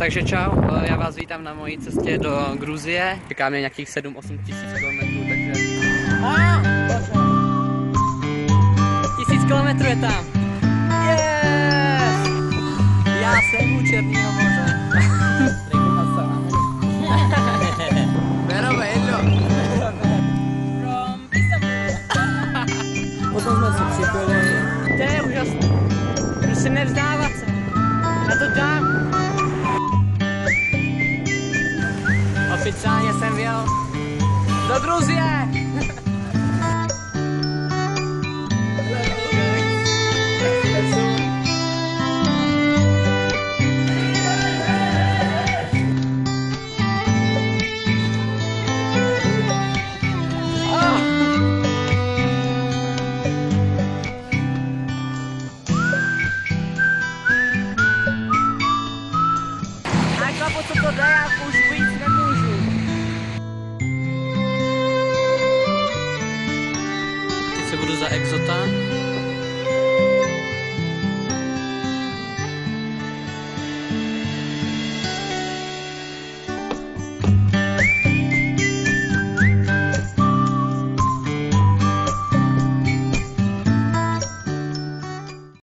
Takže čau, já vás vítám na mojí cestě do Gruzie. Čeká mě nějakých 7-8 tisíc kilometrů, takže... 1000 kilometrů je tam! Yes! Já jsem u Černého moře. Vero bello! From Istanbul. Potom jsme se připojili. To je úžasné. Prostě nevzdávat se. Já to dám. Oficiálně jsem vjel do Gruzie. Co to jde, já už víc nemůžu. Teď se budu za Exota.